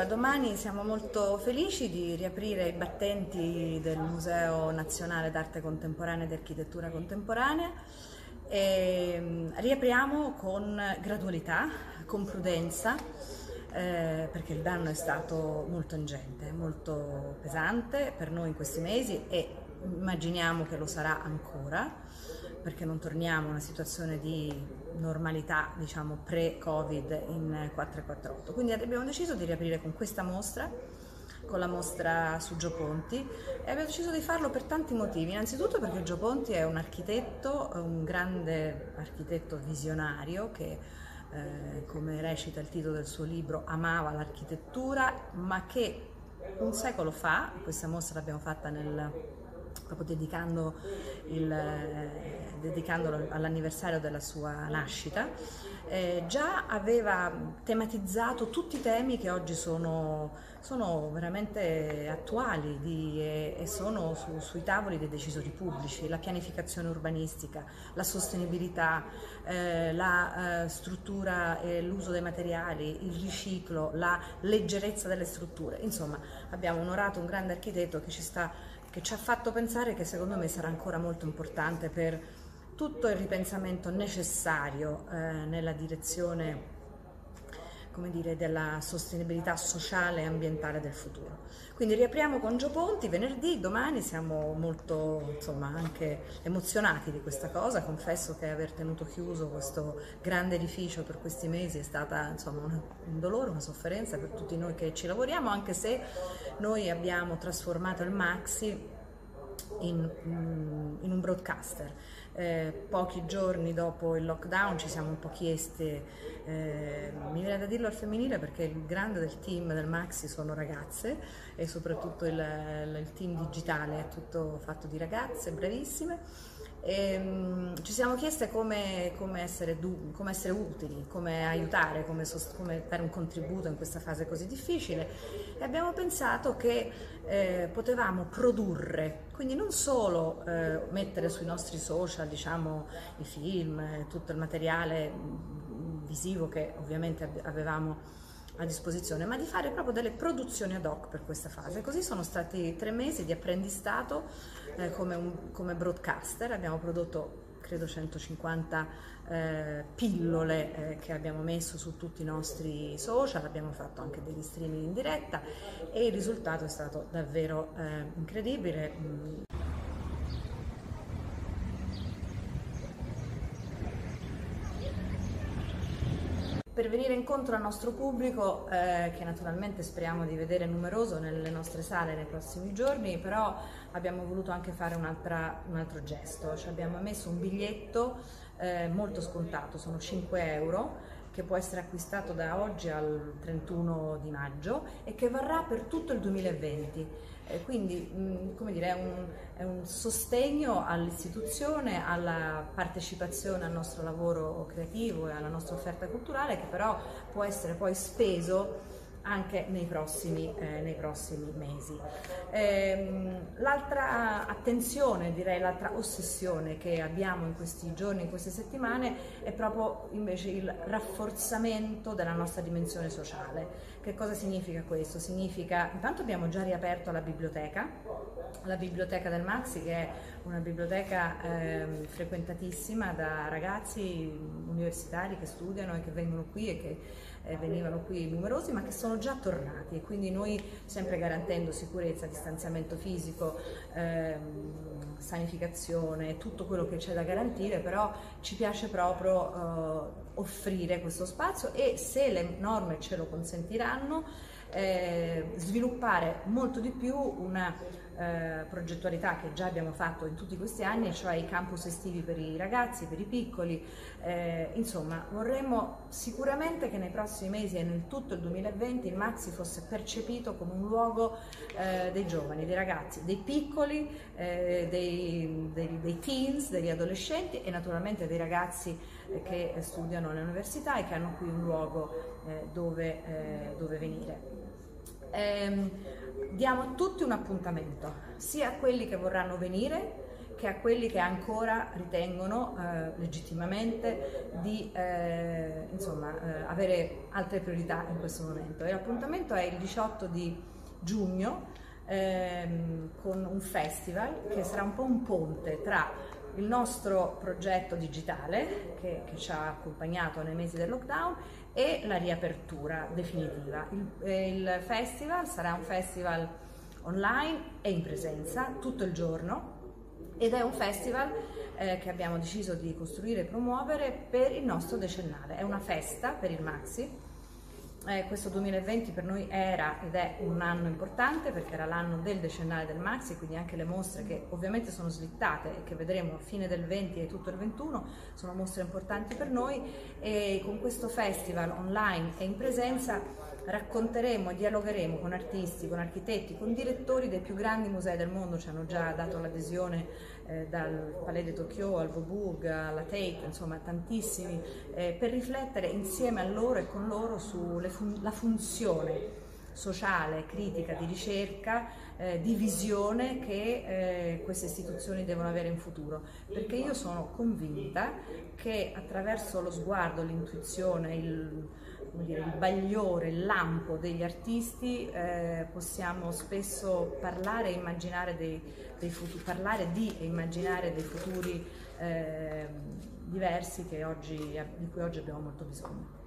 Domani siamo molto felici di riaprire i battenti del Museo Nazionale d'Arte Contemporanea ed Architettura Contemporanea e riapriamo con gradualità, con prudenza, perché il danno è stato molto ingente, molto pesante per noi in questi mesi e immaginiamo che lo sarà ancora, perché non torniamo a una situazione di normalità, diciamo, pre-Covid in 448. Quindi abbiamo deciso di riaprire con questa mostra, con la mostra su Gio Ponti, e abbiamo deciso di farlo per tanti motivi. Innanzitutto perché Gio Ponti è un architetto, un grande architetto visionario che, come recita il titolo del suo libro, amava l'architettura, ma che un secolo fa, questa mostra l'abbiamo fatta proprio dedicandolo all'anniversario della sua nascita, già aveva tematizzato tutti i temi che oggi sono veramente attuali e sono sui tavoli dei decisori pubblici: la pianificazione urbanistica, la sostenibilità, la struttura e l'uso dei materiali, il riciclo, la leggerezza delle strutture. Insomma, abbiamo onorato un grande architetto che ci ha fatto pensare che secondo me sarà ancora molto importante per tutto il ripensamento necessario nella direzione, come dire, della sostenibilità sociale e ambientale del futuro. Quindi riapriamo con Gio Ponti venerdì. Domani siamo molto, insomma, anche emozionati di questa cosa. Confesso che aver tenuto chiuso questo grande edificio per questi mesi è stata, insomma, un dolore, una sofferenza per tutti noi che ci lavoriamo, anche se noi abbiamo trasformato il Maxi in un broadcaster. Pochi giorni dopo il lockdown ci siamo un po' chiesti, mi viene da dirlo al femminile perché il grande del team del Maxi sono ragazze e soprattutto il team digitale è tutto fatto di ragazze bravissime. Ci siamo chieste come essere utili, come aiutare, come dare un contributo in questa fase così difficile, e abbiamo pensato che potevamo produrre, quindi non solo mettere sui nostri social, diciamo, i film, tutto il materiale visivo che ovviamente avevamo a disposizione, ma di fare proprio delle produzioni ad hoc per questa fase. Così sono stati 3 mesi di apprendistato come broadcaster. Abbiamo prodotto credo 150 pillole che abbiamo messo su tutti i nostri social, abbiamo fatto anche degli streaming in diretta e il risultato è stato davvero incredibile. Per venire incontro al nostro pubblico, che naturalmente speriamo di vedere numeroso nelle nostre sale nei prossimi giorni, però abbiamo voluto anche fare un altro gesto. Ci abbiamo messo un biglietto molto scontato, sono 5 euro, che può essere acquistato da oggi al 31 di maggio e che varrà per tutto il 2020. Quindi, come dire, è un sostegno all'istituzione, alla partecipazione al nostro lavoro creativo e alla nostra offerta culturale, che però può essere poi speso anche nei prossimi mesi. L'altra attenzione, direi l'altra ossessione che abbiamo in questi giorni, in queste settimane, è proprio invece il rafforzamento della nostra dimensione sociale. Che cosa significa questo? Significa, intanto abbiamo già riaperto la biblioteca del Maxi, che è una biblioteca frequentatissima da ragazzi universitari che studiano e che vengono qui e che venivano qui numerosi, ma che sono già tornati, e quindi noi, sempre garantendo sicurezza, distanziamento fisico, sanificazione, tutto quello che c'è da garantire, però ci piace proprio offrire questo spazio e, se le norme ce lo consentiranno, sviluppare molto di più una progettualità che già abbiamo fatto in tutti questi anni, cioè i campus estivi per i ragazzi, per i piccoli. Insomma, vorremmo sicuramente che nei prossimi mesi e nel tutto il 2020 il Maxi fosse percepito come un luogo dei giovani, dei ragazzi, dei piccoli, dei teens, degli adolescenti e naturalmente dei ragazzi che studiano all'università e che hanno qui un luogo dove venire. Diamo a tutti un appuntamento, sia a quelli che vorranno venire che a quelli che ancora ritengono legittimamente di avere altre priorità in questo momento. E l'appuntamento è il 18 di giugno con un festival che sarà un po' un ponte tra il nostro progetto digitale che ci ha accompagnato nei mesi del lockdown e la riapertura definitiva. Il festival sarà un festival online e in presenza tutto il giorno ed è un festival che abbiamo deciso di costruire e promuovere per il nostro decennale. È una festa per il Maxi. Questo 2020 per noi era ed è un anno importante perché era l'anno del decennale del Maxi, quindi anche le mostre che ovviamente sono slittate e che vedremo a fine del 20 e tutto il 21 sono mostre importanti per noi, e con questo festival online e in presenza racconteremo e dialogheremo con artisti, con architetti, con direttori dei più grandi musei del mondo. Ci hanno già dato l'adesione dal Palais de Tokyo al Boburg, alla Tate, insomma tantissimi, per riflettere insieme a loro e con loro sulla funzione sociale, critica, di ricerca, di visione che queste istituzioni devono avere in futuro, perché io sono convinta che attraverso lo sguardo, l'intuizione, il bagliore, il lampo degli artisti possiamo spesso parlare e immaginare dei futuri, parlare di e immaginare dei futuri diversi di cui oggi abbiamo molto bisogno.